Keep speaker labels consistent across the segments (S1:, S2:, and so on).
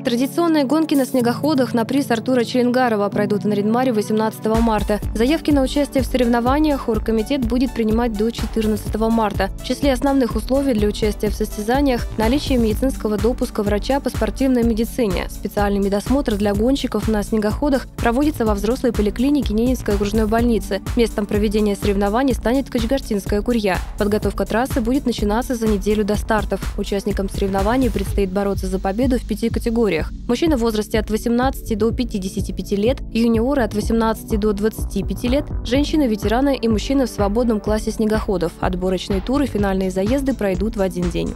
S1: Традиционные гонки на снегоходах на приз Артура Челенгарова пройдут на Нарин-Маре 18 марта. Заявки на участие в соревнованиях оргкомитет будет принимать до 14 марта. В числе основных условий для участия в состязаниях – наличие медицинского допуска врача по спортивной медицине. Специальный медосмотр для гонщиков на снегоходах проводится во взрослой поликлинике Ненецкой окружной больницы. Местом проведения соревнований станет Качгартинская курья. Подготовка трассы будет начинаться за неделю до стартов. Участникам соревнований предстоит бороться за победу в 5 категориях. Мужчины в возрасте от 18 до 55 лет, юниоры от 18 до 25 лет, женщины, ветераны и мужчины в свободном классе снегоходов. Отборочные туры и финальные заезды пройдут в один день.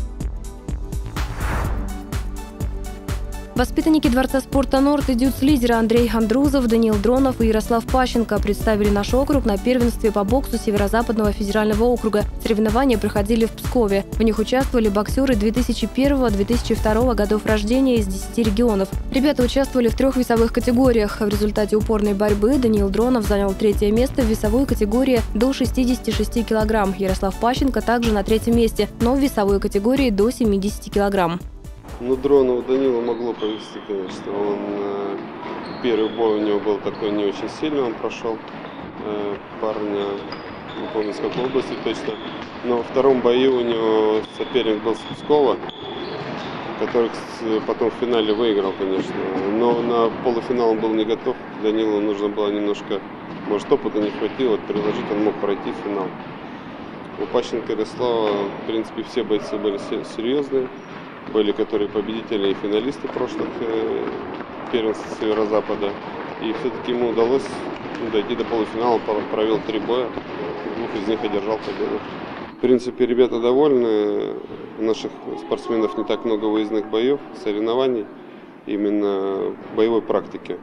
S1: Воспитанники Дворца спорта «Норд» и дюц-лидеры Андрей Андрузов, Даниил Дронов и Ярослав Пащенко представили наш округ на первенстве по боксу Северо-Западного федерального округа. Соревнования проходили в Пскове. В них участвовали боксеры 2001-2002 годов рождения из 10 регионов. Ребята участвовали в 3 весовых категориях. В результате упорной борьбы Даниил Дронов занял 3-е место в весовой категории до 66 кг. Ярослав Пащенко также на 3-м месте, но в весовой категории до 70 кг.
S2: Ну, Дронову Данила могло повести, конечно. Первый бой у него был такой не очень сильный, он прошел парня, не помню, с какой области точно. Но во втором бою у него соперник был с Пскова, который потом в финале выиграл, конечно. Но на полуфинал он был не готов. Данилу нужно было немножко, может, опыта не хватило, приложить, он мог пройти финал. У Пащенко и Ярослава, в принципе, все бойцы были серьезные. Были которые победители и финалисты прошлых первенств Северо-Запада. И все-таки ему удалось дойти до полуфинала, провел 3 боя, 2 из них одержал победу. В принципе, ребята довольны. У наших спортсменов не так много выездных боев, соревнований, именно боевой практики.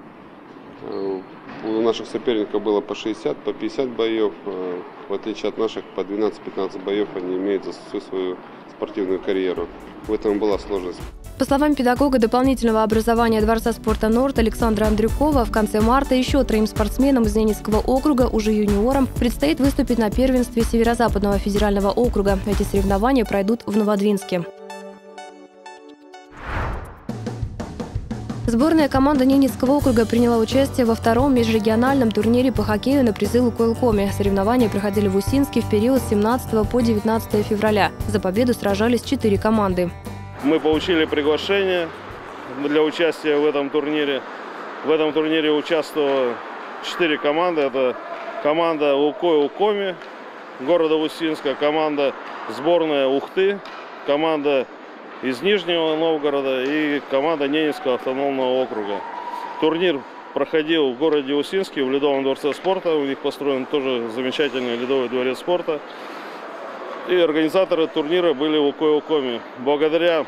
S2: У наших соперников было по 60, по 50 боев. В отличие от наших, по 12-15 боев они имеют за всю свою спортивную карьеру. В этом была сложность.
S1: По словам педагога дополнительного образования Дворца спорта «Норд» Александра Андрюкова, в конце марта еще 3 спортсменам из Ненецкого округа, уже юниорам, предстоит выступить на первенстве Северо-Западного федерального округа. Эти соревнования пройдут в Новодвинске. Сборная команда Ненецкого округа приняла участие во 2-м межрегиональном турнире по хоккею на призы Лукойл-Коми. Соревнования проходили в Усинске в период с 17 по 19 февраля. За победу сражались 4 команды.
S3: Мы получили приглашение для участия в этом турнире. В этом турнире участвовало 4 команды. Это команда Лукойл-Коми города Усинска, команда сборная Ухты, команда из Нижнего Новгорода и команда Ненецкого автономного округа. Турнир проходил в городе Усинске, в Ледовом дворце спорта. У них построен тоже замечательный ледовый дворец спорта. И организаторы турнира были Лукойл-Коми. Благодаря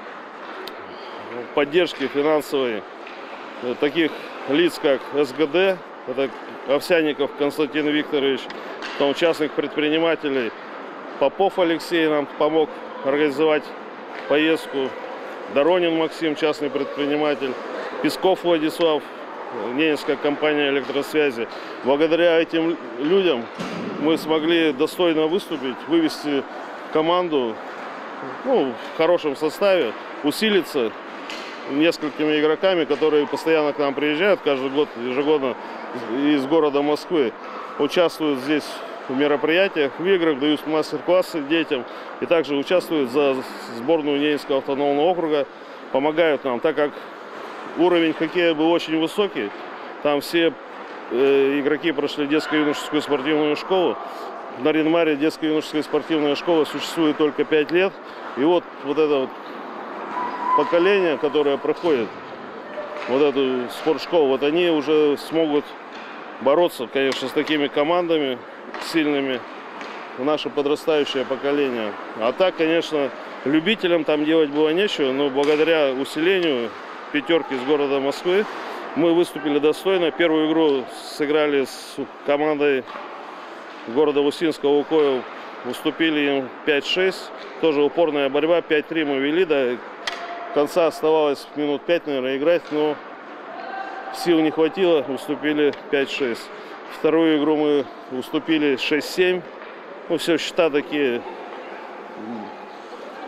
S3: поддержке финансовой таких лиц, как СГД, это Овсянников Константин Викторович, потом частных предпринимателей, Попов Алексей нам помог организовать поездку, Доронин Максим, частный предприниматель, Песков Владислав, Ненецкая компания электросвязи. Благодаря этим людям мы смогли достойно выступить, вывести команду в хорошем составе, усилиться несколькими игроками, которые постоянно к нам приезжают каждый год, ежегодно из города Москвы, участвуют здесь в мероприятиях, в играх, дают мастер-классы детям и также участвуют за сборную Ненецкого автономного округа, помогают нам, так как уровень хоккея был очень высокий. Там все игроки прошли детско-юношескую спортивную школу. В Нарин-Маре детская юношеская спортивная школа существует только 5 лет. И вот это поколение, которое проходит вот эту спортшколу, вот они уже смогут бороться, конечно, с такими командами сильными, наше подрастающее поколение. А так, конечно, любителям там делать было нечего, но благодаря усилению 5 из города Москвы мы выступили достойно. Первую игру сыграли с командой города Усинска Лукойл, уступили им 5-6, тоже упорная борьба, 5-3 мы вели, до конца оставалось минут 5, наверное, играть, но сил не хватило, уступили 5-6. Вторую игру мы уступили 6-7. Все счета такие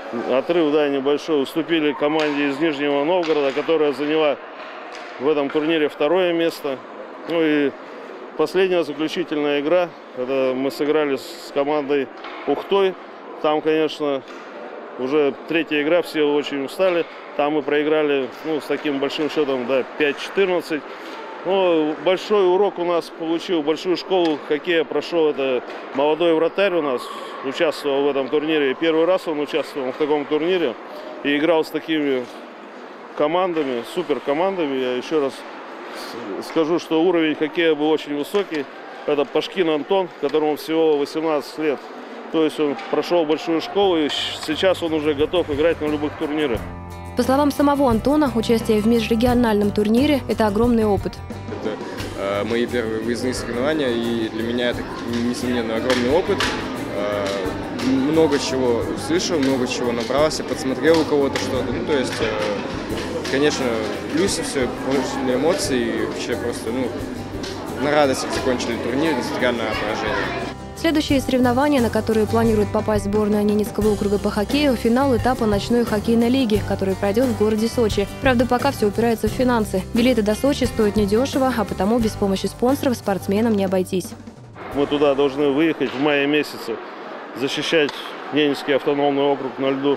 S3: отрыв, да, небольшой. Уступили команде из Нижнего Новгорода, которая заняла в этом турнире 2-е место. Ну и последняя заключительная игра, это мы сыграли с командой Ухтой. Там, конечно, уже 3-я игра, все очень устали. Там мы проиграли, ну, с таким большим счетом, да, 5-14. Но большой урок у нас получил, большую школу хоккея прошел. Это молодой вратарь у нас участвовал в этом турнире. И первый раз он участвовал в таком турнире и играл с такими командами, супер командами. Я еще раз скажу, что уровень хоккея был очень высокий. Это Пашкин Антон, которому всего 18 лет. То есть он прошел большую школу, и сейчас он уже готов играть на любых турнирах.
S1: По словам самого Антона, участие в межрегиональном турнире – это огромный опыт.
S4: Это мои первые выездные соревнования, и для меня это, несомненно, огромный опыт. Много чего услышал, много чего набрался, подсмотрел у кого-то что-то. Ну, то есть, конечно, плюсы, все, положительные эмоции, и вообще просто, на радостях закончили турнир, несмотря на поражение.
S1: Следующие соревнования, на которые планирует попасть сборная Ненецкого округа по хоккею – финал этапа ночной хоккейной лиги, который пройдет в городе Сочи. Правда, пока все упирается в финансы. Билеты до Сочи стоят недешево, а потому без помощи спонсоров спортсменам не обойтись.
S3: Мы туда должны выехать в мае месяце, защищать Ненецкий автономный округ на льду.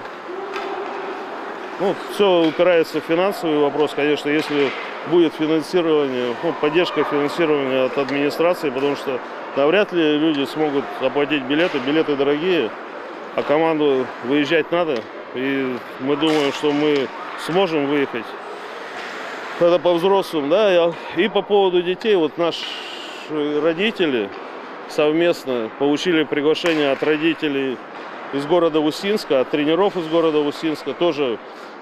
S3: Все упирается в финансовый вопрос, конечно, если будет финансирование, поддержка финансирования от администрации, потому что навряд ли люди смогут оплатить билеты. Билеты дорогие, а команду выезжать надо. И мы думаем, что мы сможем выехать. Это по взрослым, да. И по поводу детей, наши родители совместно получили приглашение от родителей из города Усинска, от тренеров из города Усинска, тоже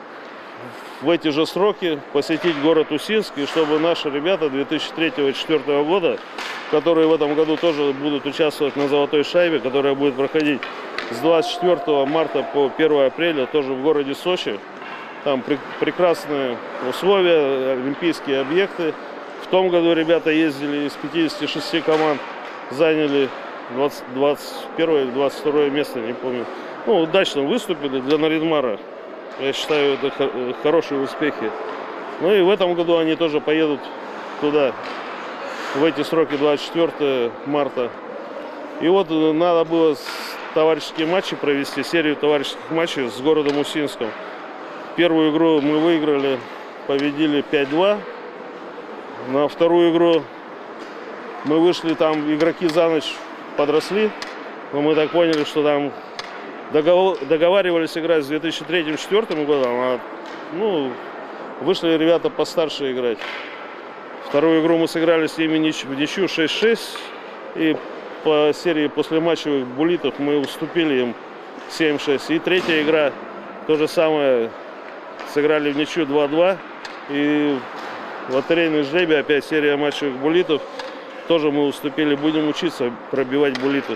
S3: в эти же сроки посетить город Усинск, и чтобы наши ребята 2003-2004 года, которые в этом году тоже будут участвовать на «Золотой шайбе», которая будет проходить с 24 марта по 1 апреля, тоже в городе Сочи. Там прекрасные условия, олимпийские объекты. В том году ребята ездили из 56 команд, заняли 21 или 22 место, не помню. Удачно выступили для Нарьян-Мара. Я считаю, это хорошие успехи. И в этом году они тоже поедут туда, в эти сроки, 24 марта. И надо было товарищеские матчи провести, серию товарищеских матчей с городом Усинском. Первую игру мы выиграли, победили 5-2. На вторую игру мы вышли, там игроки за ночь подросли. Но мы так поняли, что там договаривались играть с 2003-2004 годом, а вышли ребята постарше играть. Вторую игру мы сыграли с ними в ничью 6-6. И по серии послематчевых буллитов мы уступили им 7-6. И третья игра, то же самое, сыграли в ничью 2-2. И лотерейный жребий, опять серия матчевых буллитов, тоже мы уступили. Будем учиться пробивать буллиты.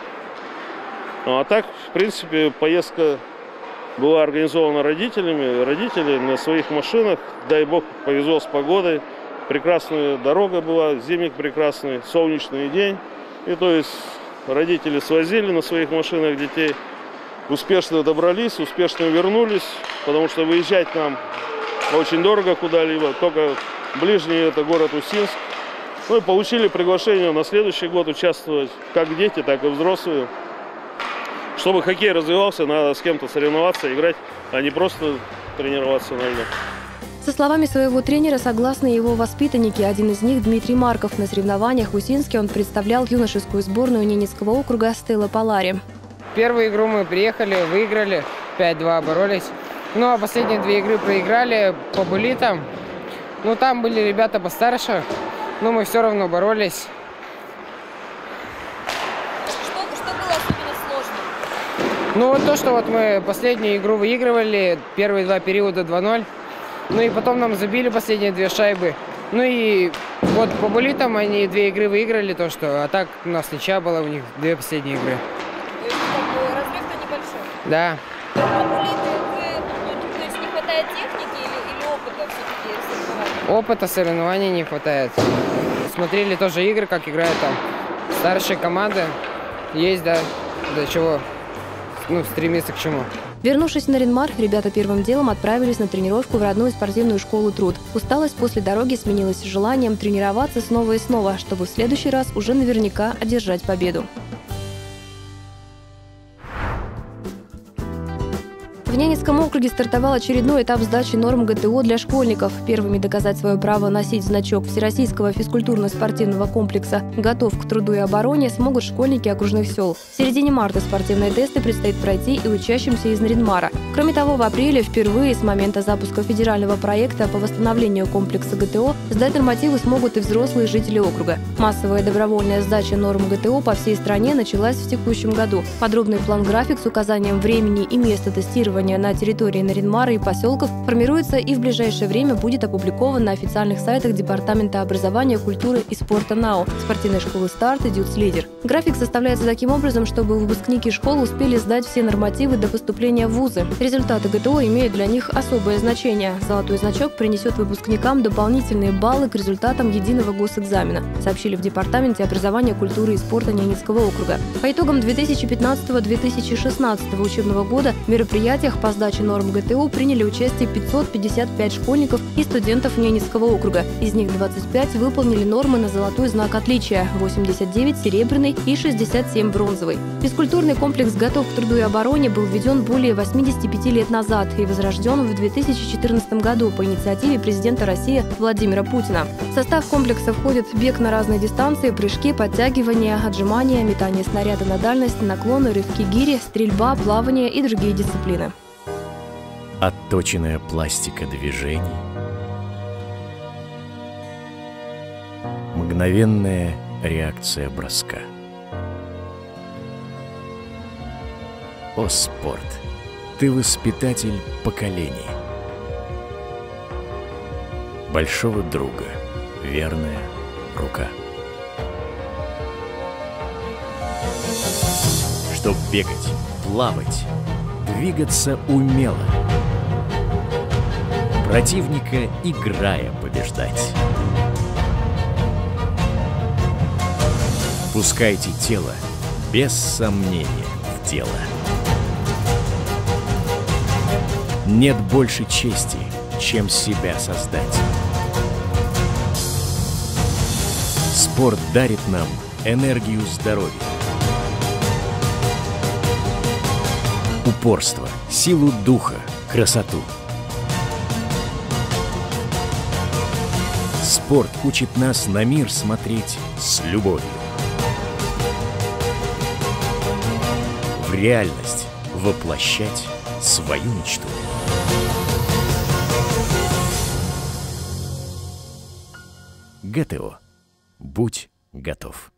S3: А так, в принципе, поездка была организована родителями. Родители на своих машинах, дай бог, повезло с погодой. Прекрасная дорога была, зимник прекрасный, солнечный день. И то есть родители свозили на своих машинах детей. Успешно добрались, успешно вернулись, потому что выезжать нам очень дорого куда-либо. Только ближний это город Усинск. И получили приглашение на следующий год участвовать как дети, так и взрослые. Чтобы хоккей развивался, надо с кем-то соревноваться, играть, а не просто тренироваться на льду.
S1: Со словами своего тренера согласны его воспитанники. Один из них, Дмитрий Марков. На соревнованиях в Усинске он представлял юношескую сборную Ненецкого округа Стелла Полари.
S5: Первую игру мы приехали, выиграли, 5-2 боролись. А последние 2 игры проиграли по буллитам. Там были ребята постарше, но мы все равно боролись.
S6: Что было особенно сложно?
S5: То, что мы последнюю игру выигрывали, первые 2 периода 2-0. И потом нам забили последние 2 шайбы. И по буллитам они 2 игры выиграли, а так у нас ничья была, у них 2 последние игры.
S6: То есть разрыв-то небольшой?
S5: Да.
S6: А буллиты, то есть не хватает техники или опыта все-таки соревнований?
S5: Опыта соревнований не хватает. Смотрели тоже игры, как играют там старшие команды. Есть, да, до чего стремиться к чему.
S1: Вернувшись в Нарьян-Мар, ребята первым делом отправились на тренировку в родную спортивную школу «Труд». Усталость после дороги сменилась желанием тренироваться снова и снова, чтобы в следующий раз уже наверняка одержать победу. В Ненецком округе стартовал очередной этап сдачи норм ГТО для школьников. Первыми доказать свое право носить значок Всероссийского физкультурно-спортивного комплекса «Готов к труду и обороне» смогут школьники окружных сел. В середине марта спортивные тесты предстоит пройти и учащимся из Нарьян-Мара. Кроме того, в апреле впервые с момента запуска федерального проекта по восстановлению комплекса ГТО сдать нормативы смогут и взрослые жители округа. Массовая добровольная сдача норм ГТО по всей стране началась в текущем году. Подробный план-график с указанием времени и места тестирования на территории Нарьян-Мара и поселков формируется и в ближайшее время будет опубликован на официальных сайтах Департамента образования, культуры и спорта НАУ, спортивной школы «Старт» и «Дюц-Лидер». График составляется таким образом, чтобы выпускники школ успели сдать все нормативы до поступления в вузы. Результаты ГТО имеют для них особое значение. Золотой значок принесет выпускникам дополнительные баллы к результатам единого госэкзамена, сообщили в Департаменте образования, культуры и спорта Ненецкого округа. По итогам 2015-2016 учебного года в мероприятиях по сдаче норм ГТО приняли участие 555 школьников и студентов Ненецкого округа. Из них 25 выполнили нормы на золотой знак отличия, 89 – серебряный и 67 – бронзовый. Физкультурный комплекс «Готов к труду и обороне» был введен более 85 лет назад и возрожден в 2014 году по инициативе президента России Владимира Путина. В состав комплекса входят бег на разные дистанции, прыжки, подтягивания, отжимания, метание снаряда на дальность, наклоны, рывки гири, стрельба, плавание и другие дисциплины.
S7: Отточенная пластика движений, мгновенная реакция броска. О, спорт! Ты воспитатель поколений. Большого друга, верная рука. Чтоб бегать, плавать, двигаться умело, противника играя побеждать. Пускайте тело без сомнения в дело. Нет больше чести, чем себя создать. Спорт дарит нам энергию здоровья, упорство, силу духа, красоту. Спорт учит нас на мир смотреть с любовью. В реальность воплощать свою мечту. ГТО. Будь готов.